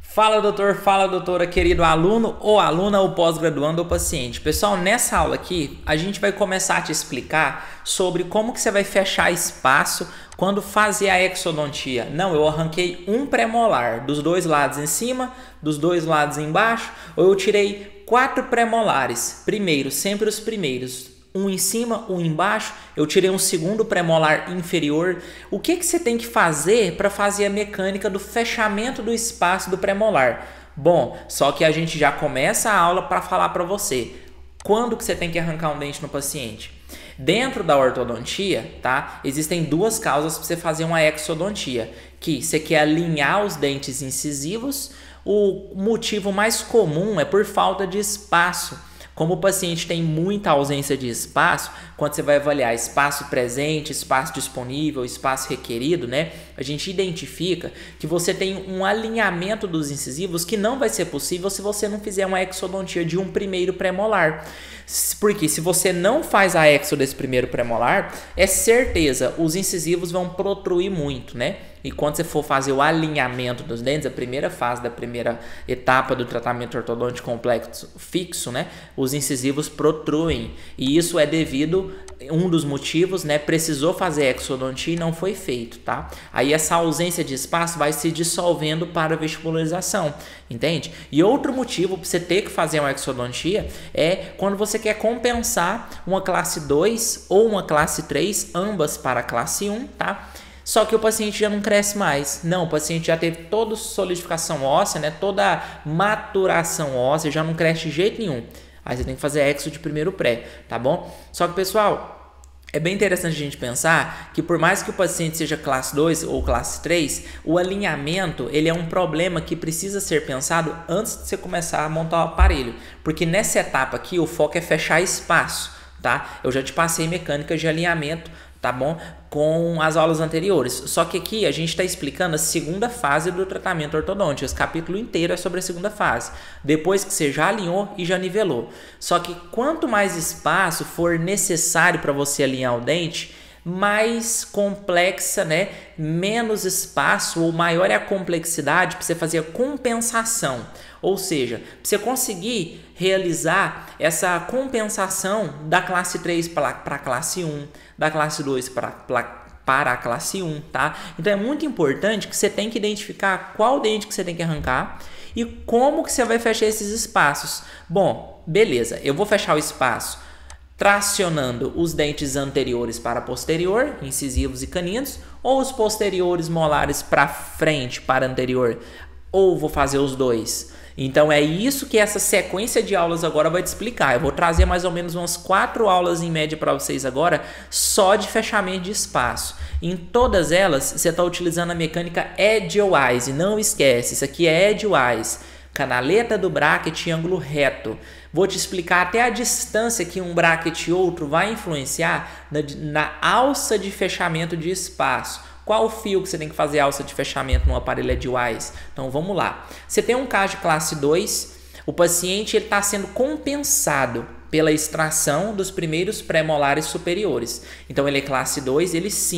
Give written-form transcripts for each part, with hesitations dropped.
Fala doutor, fala doutora, querido aluno ou aluna ou pós-graduando ou paciente. Pessoal, nessa aula aqui a gente vai começar a te explicar sobre como que você vai fechar espaço quando fazer a exodontia. Não, eu arranquei um premolar dos dois lados em cima, dos dois lados embaixo, ou eu tirei 4 premolares. Primeiro, sempre os primeiros. Um em cima, um embaixo, eu tirei um segundo premolar inferior. O que você tem que fazer para fazer a mecânica do fechamento do espaço do premolar? Bom, só que a gente já começa a aula para falar para você quando que você tem que arrancar um dente no paciente. Dentro da ortodontia, tá? Existem duas causas para você fazer uma exodontia, que você quer alinhar os dentes incisivos. O motivo mais comum é por falta de espaço. Como o paciente tem muita ausência de espaço, quando você vai avaliar espaço presente, espaço disponível, espaço requerido, né? A gente identifica que você tem um alinhamento dos incisivos que não vai ser possível se você não fizer uma exodontia de um primeiro premolar. Porque se você não faz a exo desse primeiro premolar, é certeza, os incisivos vão protruir muito, né? E quando você for fazer o alinhamento dos dentes, a primeira fase da primeira etapa do tratamento ortodôntico complexo fixo, né? Os incisivos protruem. E isso é devido, um dos motivos, né? Precisou fazer exodontia e não foi feito, tá? Aí essa ausência de espaço vai se dissolvendo para a vestibularização, entende? E outro motivo para você ter que fazer uma exodontia é quando você quer compensar uma classe 2 ou uma classe 3, ambas para a classe 1, tá? Só que o paciente já não cresce mais. Não, o paciente já teve toda solidificação óssea, né? Toda maturação óssea, já não cresce de jeito nenhum. Aí você tem que fazer exo de primeiro pré, tá bom? Só que, pessoal, é bem interessante a gente pensar que por mais que o paciente seja classe 2 ou classe 3, o alinhamento ele é um problema que precisa ser pensado antes de você começar a montar o aparelho. Porque nessa etapa aqui o foco é fechar espaço, tá? Eu já te passei mecânicas de alinhamento, tá bom? Com as aulas anteriores. Só que aqui a gente está explicando a segunda fase do tratamento ortodôntico. Esse capítulo inteiro é sobre a segunda fase. Depois que você já alinhou e já nivelou. Só que quanto mais espaço for necessário para você alinhar o dente, mais complexa, né? Menos espaço ou maior é a complexidade para você fazer a compensação. Ou seja, para você conseguir realizar essa compensação da classe 3 para a classe 1, da classe 2 para a classe 1, tá? Então é muito importante que você tem que identificar qual dente que você tem que arrancar e como que você vai fechar esses espaços. Bom, beleza, eu vou fechar o espaço tracionando os dentes anteriores para posterior, incisivos e caninos, ou os posteriores molares para frente, para anterior, ou vou fazer os dois. Então é isso que essa sequência de aulas agora vai te explicar. Eu vou trazer mais ou menos umas 4 aulas em média para vocês agora, só de fechamento de espaço. Em todas elas, você está utilizando a mecânica Edgewise. Não esquece, isso aqui é Edgewise. Canaleta do bracket e ângulo reto. Vou te explicar até a distância que um bracket e outro vai influenciar na alça de fechamento de espaço. Qual o fio que você tem que fazer alça de fechamento no aparelho Edgewise? Então vamos lá. Você tem um caso de classe 2, o paciente está sendo compensado pela extração dos primeiros premolares superiores. Então ele é classe 2,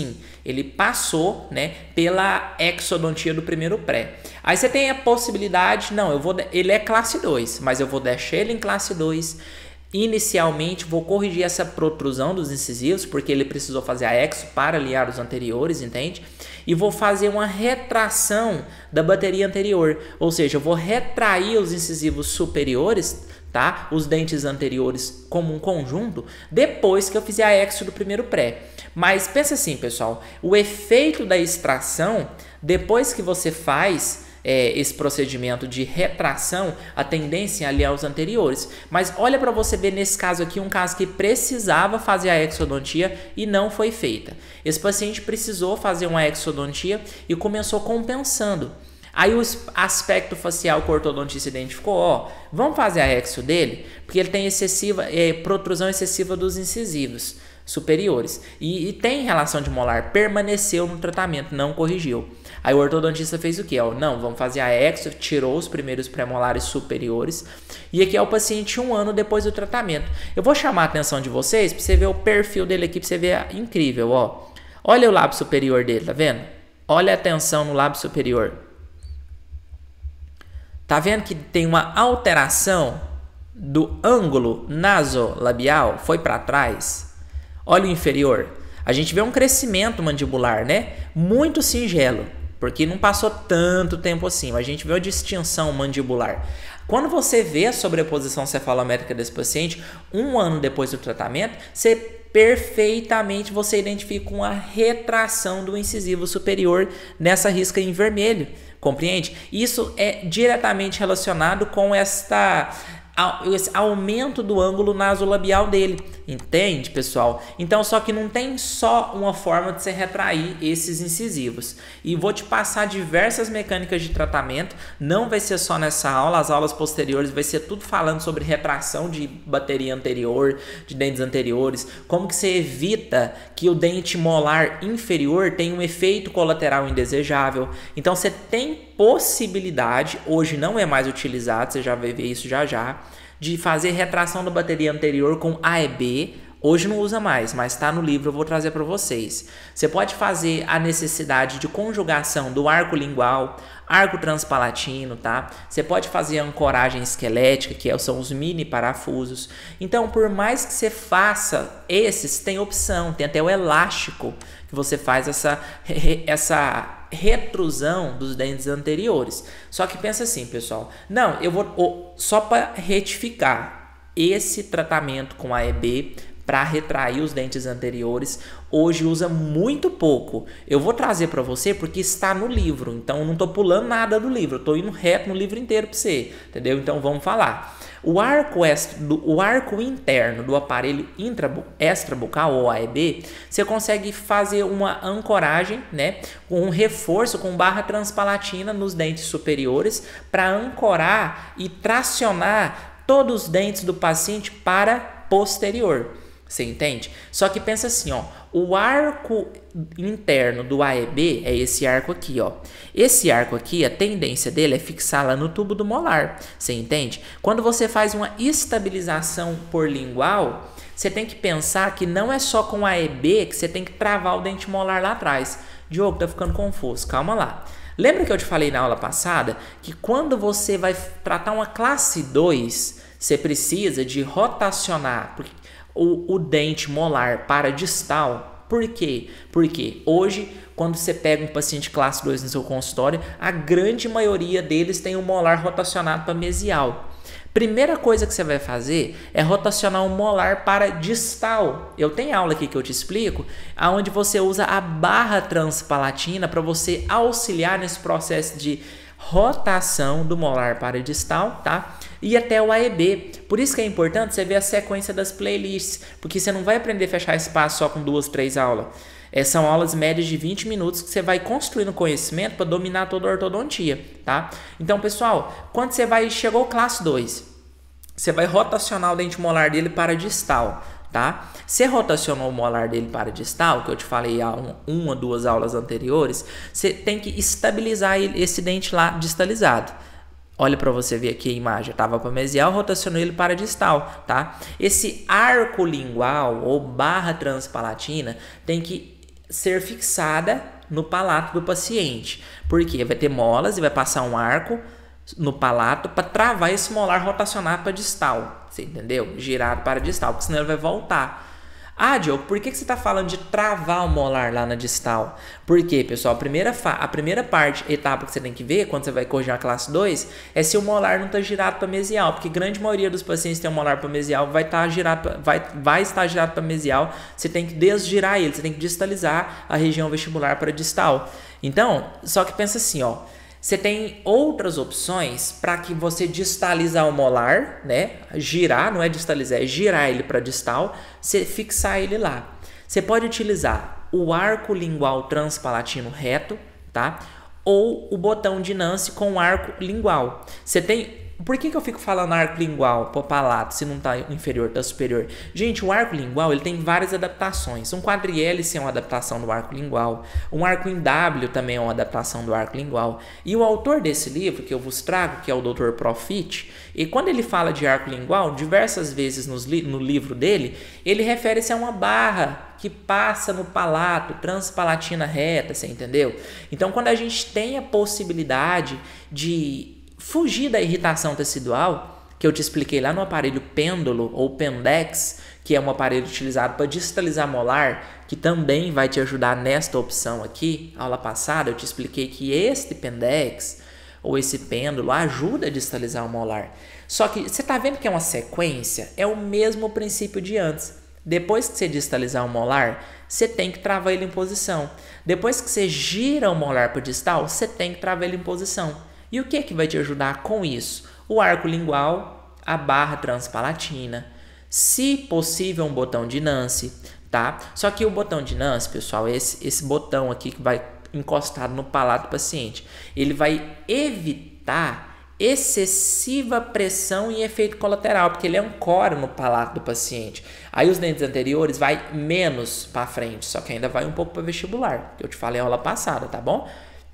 ele passou, né, pela exodontia do primeiro pré. Aí você tem a possibilidade, não, ele é classe 2, mas eu vou deixar ele em classe 2. Inicialmente vou corrigir essa protrusão dos incisivos, porque ele precisou fazer a exo para alinhar os anteriores, entende? E vou fazer uma retração da bateria anterior, ou seja, eu vou retrair os incisivos superiores, tá? Os dentes anteriores como um conjunto, depois que eu fizer a exo do primeiro pré. Mas pensa assim, pessoal, o efeito da extração, depois que você faz esse procedimento de retração, a tendência é alinhar os anteriores. Mas olha para você ver nesse caso aqui, um caso que precisava fazer a exodontia e não foi feita. Esse paciente precisou fazer uma exodontia e começou compensando. Aí o aspecto facial que o ortodontista identificou, ó, vamos fazer a exo dele, porque ele tem protrusão excessiva dos incisivos superiores e tem relação de molar, permaneceu no tratamento, não corrigiu. Aí o ortodontista fez o quê? Ó, não, vamos fazer a exo, tirou os primeiros premolares superiores e aqui é o paciente 1 ano depois do tratamento. Eu vou chamar a atenção de vocês para você ver o perfil dele aqui, para você ver, incrível, ó. Olha o lábio superior dele, tá vendo? Olha a tensão no lábio superior. Tá vendo que tem uma alteração do ângulo nasolabial? Foi para trás. Olha o inferior. A gente vê um crescimento mandibular, né? Muito singelo, porque não passou tanto tempo assim. A gente vê uma distinção mandibular. Quando você vê a sobreposição cefalométrica desse paciente, 1 ano depois do tratamento, você identifica uma retração do incisivo superior nessa risca em vermelho. Compreende? Isso é diretamente relacionado com esse aumento do ângulo nasolabial dele. Entende, pessoal? Então, só que não tem só uma forma de você retrair esses incisivos. E vou te passar diversas mecânicas de tratamento. Não vai ser só nessa aula. As aulas posteriores vai ser tudo falando sobre retração de bateria anterior, de dentes anteriores. Como que você evita que o dente molar inferior tenha um efeito colateral indesejável. Então, você tem possibilidade, hoje não é mais utilizado, você já vai ver isso já, de fazer retração da bateria anterior com AEB. Hoje não usa mais, mas está no livro, eu vou trazer para vocês. Você pode fazer a necessidade de conjugação do arco lingual, arco transpalatino, tá? Você pode fazer a ancoragem esquelética, que são os mini parafusos. Então, por mais que você faça esses, tem opção, tem até o elástico, que você faz essa retrusão dos dentes anteriores. Só que pensa assim, pessoal. Não, eu vou só para retificar esse tratamento com AEB para retrair os dentes anteriores. Hoje usa muito pouco. Eu vou trazer para você porque está no livro. Então eu não estou pulando nada do livro. Eu estou indo reto no livro inteiro para você. Entendeu? Então vamos falar. O arco interno do aparelho extrabucal, ou AEB, você consegue fazer uma ancoragem, né, com um reforço com barra transpalatina nos dentes superiores para ancorar e tracionar todos os dentes do paciente para posterior. Você entende? Só que pensa assim, ó, o arco interno do AEB é esse arco aqui, ó. Esse arco aqui, a tendência dele é fixar lá no tubo do molar. Você entende? Quando você faz uma estabilização por lingual, você tem que pensar que não é só com o AEB que você tem que travar o dente molar lá atrás. Diogo, tá ficando confuso. Calma lá. Lembra que eu te falei na aula passada que quando você vai tratar uma classe 2, você precisa de rotacionar o dente molar para distal. Por quê? Porque hoje, quando você pega um paciente classe 2 no seu consultório, a grande maioria deles tem o molar rotacionado para mesial. Primeira coisa que você vai fazer é rotacionar o molar para distal. Eu tenho aula aqui que eu te explico, onde você usa a barra transpalatina para você auxiliar nesse processo de rotação do molar para distal, tá? E até o AEB. Por isso que é importante você ver a sequência das playlists, porque você não vai aprender a fechar espaço só com 2, 3 aulas. São aulas médias de 20 minutos que você vai construindo conhecimento para dominar toda a ortodontia, tá? Então, pessoal, quando você chegou classe 2, você vai rotacionar o dente molar dele para distal, tá? Você rotacionou o molar dele para distal, que eu te falei há uma, 2 aulas anteriores, você tem que estabilizar esse dente lá distalizado. Olha para você ver aqui a imagem, estava para mesial, rotacionou ele para distal, tá? Esse arco lingual ou barra transpalatina tem que ser fixada no palato do paciente, porque vai ter molas e vai passar um arco no palato para travar esse molar rotacionado para distal, você entendeu? Girado para distal, porque senão ele vai voltar. Ah, Diogo, por que você está falando de travar o molar lá na distal? Porque, pessoal, a primeira etapa que você tem que ver quando você vai corrigir a classe 2 é se o molar não está girado para mesial, porque a grande maioria dos pacientes que tem um molar para mesial vai estar girado para mesial, você tem que desgirar ele, você tem que distalizar a região vestibular para distal. Então, só que pensa assim, ó, você tem outras opções para que você distalizar o molar, né? Girar, não é distalizar, é girar ele para distal, você fixar ele lá. Você pode utilizar o arco lingual transpalatino reto, tá? Ou o botão de Nance com arco lingual. Você tem... Por que eu fico falando arco lingual para o palato se não está inferior, está superior? Gente, o arco lingual ele tem várias adaptações. Um quadrihélice é uma adaptação do arco lingual. Um arco em W também é uma adaptação do arco lingual. E o autor desse livro que eu vos trago, que é o Dr. Profit, e quando ele fala de arco lingual, diversas vezes no livro dele, ele refere-se a uma barra que passa no palato, transpalatina reta, você entendeu? Então, quando a gente tem a possibilidade de fugir da irritação tecidual, que eu te expliquei lá no aparelho pêndulo ou Pendex, que é um aparelho utilizado para distalizar molar, que também vai te ajudar nesta opção aqui. Aula passada eu te expliquei que este Pendex ou esse pêndulo ajuda a distalizar o molar. Só que você está vendo que é uma sequência? É o mesmo princípio de antes. Depois que você distalizar o molar, você tem que travar ele em posição. Depois que você gira o molar para o distal, você tem que travar ele em posição. E o que é que vai te ajudar com isso? O arco lingual, a barra transpalatina, se possível um botão de Nance, tá? Só que o botão de Nance, pessoal, esse botão aqui que vai encostado no palato do paciente, ele vai evitar excessiva pressão e efeito colateral, porque ele ancora no palato do paciente. Aí os dentes anteriores vai menos para frente, só que ainda vai um pouco para vestibular, que eu te falei a aula passada, tá bom?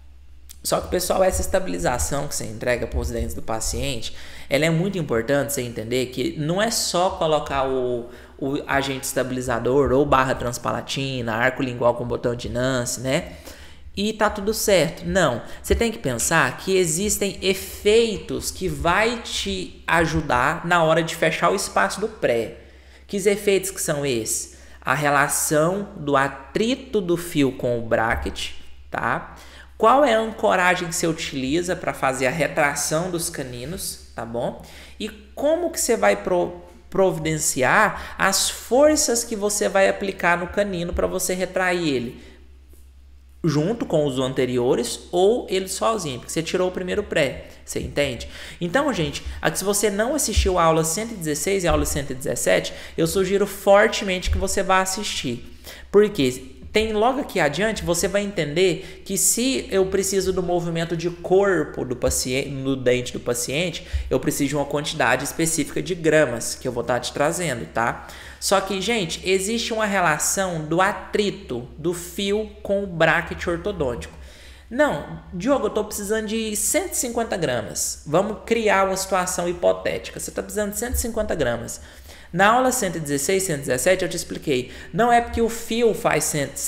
Só que, pessoal, essa estabilização que você entrega para os dentes do paciente, ela é muito importante você entender que não é só colocar o agente estabilizador ou barra transpalatina, arco lingual com botão de Nance, né? E tá tudo certo. Não, você tem que pensar que existem efeitos que vai te ajudar na hora de fechar o espaço do pré. Que efeitos que são esses? A relação do atrito do fio com o bracket, tá? Qual é a ancoragem que você utiliza para fazer a retração dos caninos, tá bom? E como que você vai providenciar as forças que você vai aplicar no canino para você retrair ele? Junto com os anteriores ou ele sozinho, porque você tirou o primeiro pré, você entende? Então, gente, aqui se você não assistiu a aula 116 e a aula 117, eu sugiro fortemente que você vá assistir. Por quê? Tem logo aqui adiante, você vai entender que se eu preciso do movimento de corpo do paciente, no dente do paciente, eu preciso de uma quantidade específica de gramas, que eu vou estar te trazendo, tá? Só que, gente, existe uma relação do atrito do fio com o bracket ortodôntico. Não, Diogo, eu estou precisando de 150 gramas. Vamos criar uma situação hipotética. Você está precisando de 150 gramas. Na aula 116, 117 eu te expliquei, não é porque o fio faz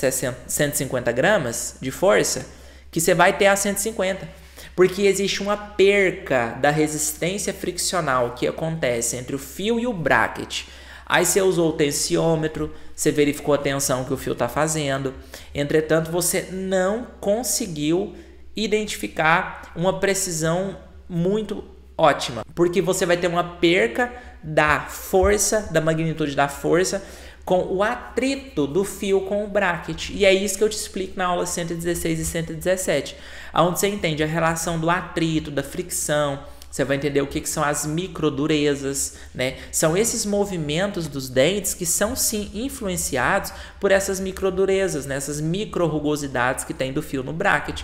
150 gramas de força que você vai ter a 150, porque existe uma perca da resistência friccional que acontece entre o fio e o bracket. Aí você usou o tensiômetro, você verificou a tensão que o fio está fazendo, entretanto você não conseguiu identificar uma precisão muito ótima, porque você vai ter uma perca da força, da magnitude da força com o atrito do fio com o bracket. E é isso que eu te explico na aula 116 e 117, onde você entende a relação do atrito, da fricção, você vai entender o que são as microdurezas, né? São esses movimentos dos dentes que são sim influenciados por essas microdurezas, né? Essas micro-rugosidades que tem do fio no bracket.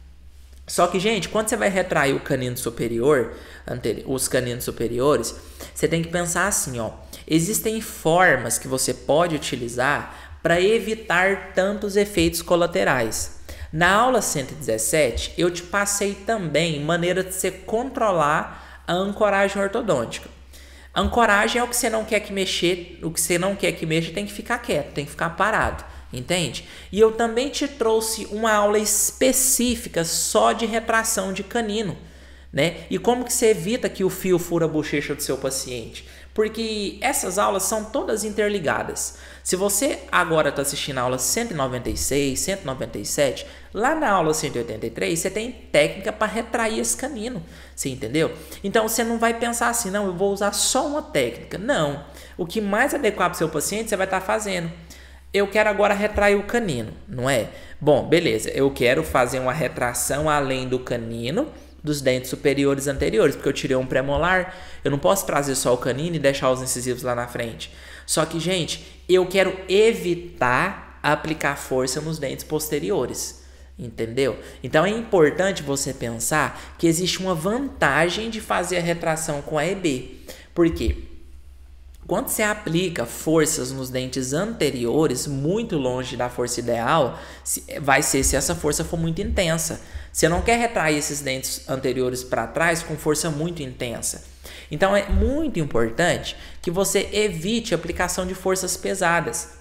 Só que, gente, quando você vai retrair o canino superior, os caninos superiores, você tem que pensar assim, ó. Existem formas que você pode utilizar para evitar tantos efeitos colaterais. Na aula 117, eu te passei também maneira de você controlar a ancoragem ortodôntica. A ancoragem é o que você não quer que mexer, o que você não quer que mexa tem que ficar quieto, tem que ficar parado. Entende? E eu também te trouxe uma aula específica só de retração de canino, né? E como que você evita que o fio fura a bochecha do seu paciente? Porque essas aulas são todas interligadas. Se você agora está assistindo a aula 196, 197, lá na aula 183 você tem técnica para retrair esse canino, você entendeu? Então você não vai pensar assim, não, eu vou usar só uma técnica. Não, o que mais adequar para o seu paciente você vai estar fazendo. Eu quero agora retrair o canino, não é? Bom, beleza, eu quero fazer uma retração além do canino dos dentes superiores anteriores, porque eu tirei um premolar, eu não posso trazer só o canino e deixar os incisivos lá na frente. Só que, gente, eu quero evitar aplicar força nos dentes posteriores, entendeu? Então é importante você pensar que existe uma vantagem de fazer a retração com a EB. Por quê? Quando você aplica forças nos dentes anteriores, muito longe da força ideal, vai ser se essa força for muito intensa. Você não quer retrair esses dentes anteriores para trás com força muito intensa. Então é muito importante que você evite a aplicação de forças pesadas,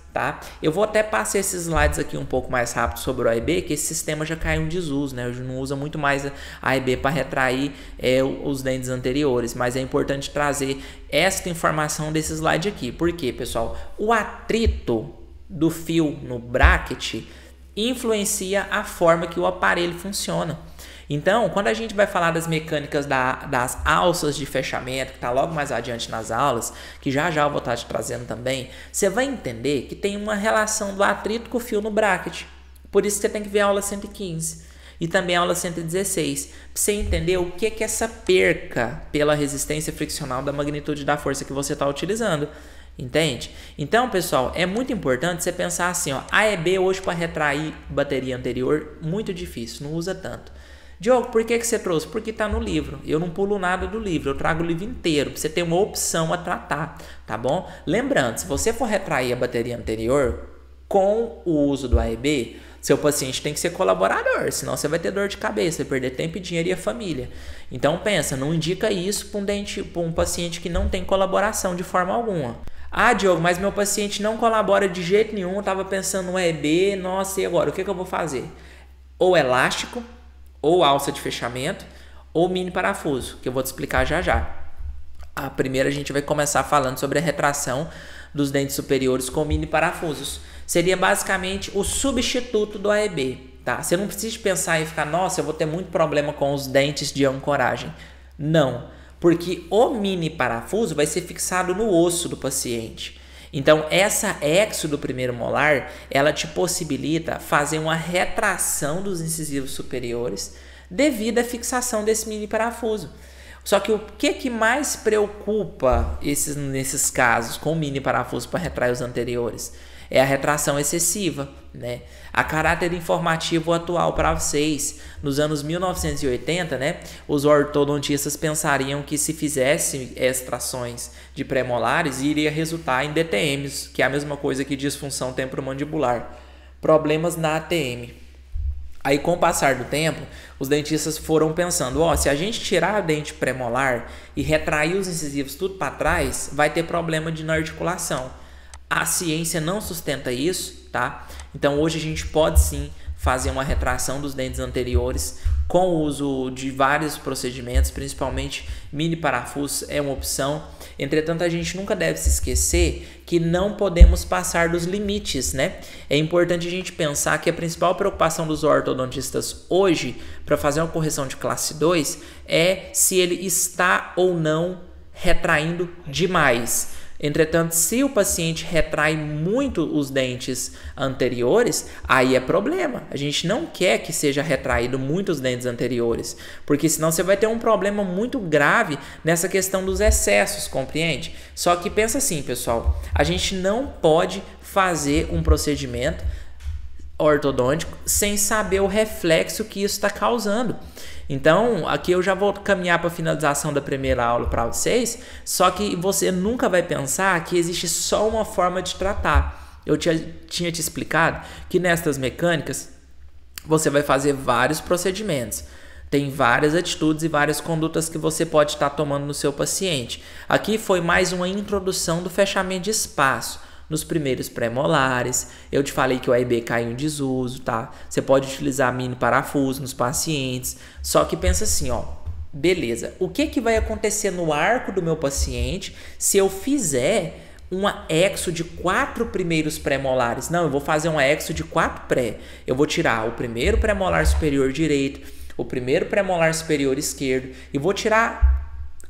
tá? Eu vou até passar esses slides aqui um pouco mais rápido sobre o AEB, que esse sistema já caiu em desuso, né? Hoje não usa muito mais a AEB para retrair os dentes anteriores, mas é importante trazer esta informação desse slide aqui. Por quê, pessoal? O atrito do fio no bracket influencia a forma que o aparelho funciona. Então, quando a gente vai falar das mecânicas das alças de fechamento, que está logo mais adiante nas aulas, que já eu vou estar te trazendo também, você vai entender que tem uma relação do atrito com o fio no bracket. Por isso você tem que ver a aula 115 e também a aula 116, para você entender o que é essa perca pela resistência friccional da magnitude da força que você está utilizando. Entende? Então, pessoal, é muito importante você pensar assim, ó, AEB hoje para retrair bateria anterior, muito difícil, não usa tanto. Diogo, por que você trouxe? Porque está no livro. Eu não pulo nada do livro, eu trago o livro inteiro, para você ter uma opção a tratar, tá bom? Lembrando, se você for retrair a bateria anterior com o uso do AEB, seu paciente tem que ser colaborador, senão você vai ter dor de cabeça, vai perder tempo e dinheiro e a família. Então pensa, não indica isso para um paciente que não tem colaboração de forma alguma. Ah, Diogo, mas meu paciente não colabora de jeito nenhum, eu estava pensando no AEB, nossa, e agora? O que eu vou fazer? Ou elástico, ou alça de fechamento, ou mini parafuso, que eu vou te explicar já. A primeira a gente vai começar falando sobre a retração dos dentes superiores com mini parafusos. Seria basicamente o substituto do AEB, tá? Você não precisa pensar em ficar, nossa, eu vou ter muito problema com os dentes de ancoragem. Não, porque o mini parafuso vai ser fixado no osso do paciente. Então, essa exo do primeiro molar, ela te possibilita fazer uma retração dos incisivos superiores devido à fixação desse mini parafuso. Só que o que mais preocupa nesses casos com o mini parafuso para retrair os anteriores? É a retração excessiva, né? A caráter informativo atual para vocês, nos anos 1980, né, os ortodontistas pensariam que se fizesse extrações de premolares iria resultar em DTMs, que é a mesma coisa que disfunção temporomandibular, problemas na ATM. Aí, com o passar do tempo, os dentistas foram pensando, se a gente tirar a dente premolar e retrair os incisivos tudo para trás, vai ter problema na articulação. A ciência não sustenta isso, tá? Então, hoje a gente pode sim fazer uma retração dos dentes anteriores com o uso de vários procedimentos, principalmente mini parafusos é uma opção. Entretanto, a gente nunca deve se esquecer que não podemos passar dos limites, né? É importante a gente pensar que a principal preocupação dos ortodontistas hoje para fazer uma correção de classe 2 é se ele está ou não retraindo demais. Entretanto, se o paciente retrai muito os dentes anteriores, aí é problema. A gente não quer que seja retraído muito os dentes anteriores, porque senão você vai ter um problema muito grave nessa questão dos excessos, compreende? Só que pensa assim, pessoal, a gente não pode fazer um procedimento ortodôntico sem saber o reflexo que isso está causando. Então, aqui eu já vou caminhar para a finalização da primeira aula para vocês, só que você nunca vai pensar que existe só uma forma de tratar. Eu tinha te explicado que nestas mecânicas você vai fazer vários procedimentos. Tem várias atitudes e várias condutas que você pode estar tomando no seu paciente. Aqui foi mais uma introdução do fechamento de espaço. Nos primeiros pré-molares, eu te falei que o AEB caiu em desuso, tá? Você pode utilizar mini parafuso nos pacientes, só que pensa assim, beleza, o que vai acontecer no arco do meu paciente se eu fizer uma exo de 4 primeiros pré-molares? Não, eu vou fazer uma exo de 4 pré. Eu vou tirar o primeiro pré-molar superior direito, o primeiro pré-molar superior esquerdo e vou tirar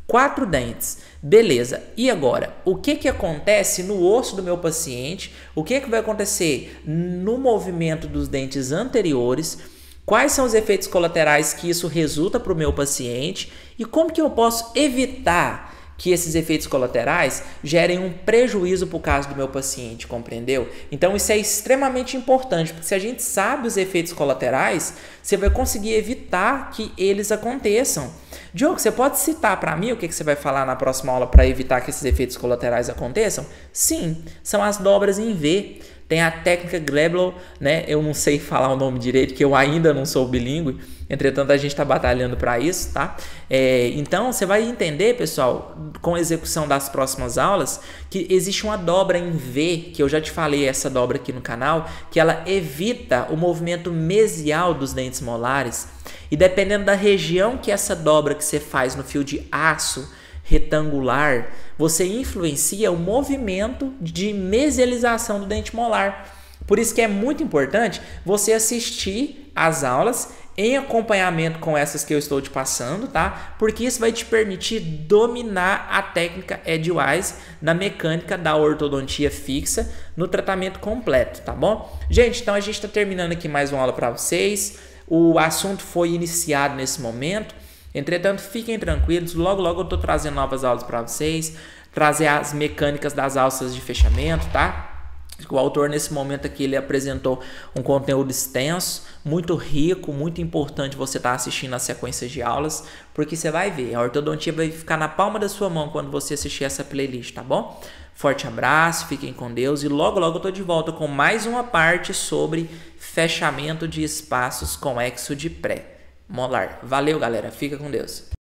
4 dentes. Beleza, e agora? O que acontece no osso do meu paciente? O que vai acontecer no movimento dos dentes anteriores? Quais são os efeitos colaterais que isso resulta para o meu paciente? E como que eu posso evitar que esses efeitos colaterais gerem um prejuízo para o caso do meu paciente, compreendeu? Então isso é extremamente importante, porque se a gente sabe os efeitos colaterais, você vai conseguir evitar que eles aconteçam. Diogo, você pode citar para mim o que você vai falar na próxima aula para evitar que esses efeitos colaterais aconteçam? Sim, são as dobras em V. tem a técnica Greblow, né? Eu não sei falar o nome direito, que eu ainda não sou bilíngue, entretanto a gente está batalhando para isso, tá? Então você vai entender, pessoal, com a execução das próximas aulas, que existe uma dobra em V, que eu já te falei essa dobra aqui no canal, que ela evita o movimento mesial dos dentes molares, e dependendo da região que essa dobra que você faz no fio de aço retangular, você influencia o movimento de mesialização do dente molar. Por isso que é muito importante você assistir às aulas em acompanhamento com essas que eu estou te passando, tá? Porque isso vai te permitir dominar a técnica Edgewise na mecânica da ortodontia fixa no tratamento completo, tá bom? Gente, então a gente está terminando aqui mais uma aula para vocês. O assunto foi iniciado nesse momento. Entretanto, fiquem tranquilos, logo eu estou trazendo novas aulas para vocês, trazer as mecânicas das alças de fechamento, tá? O autor nesse momento aqui ele apresentou um conteúdo extenso, muito rico, muito importante você estar assistindo as sequências de aulas, porque você vai ver, a ortodontia vai ficar na palma da sua mão quando você assistir essa playlist, tá bom? Forte abraço, fiquem com Deus e logo eu tô de volta com mais uma parte sobre fechamento de espaços com exo de pré-molar. Valeu, galera, fica com Deus.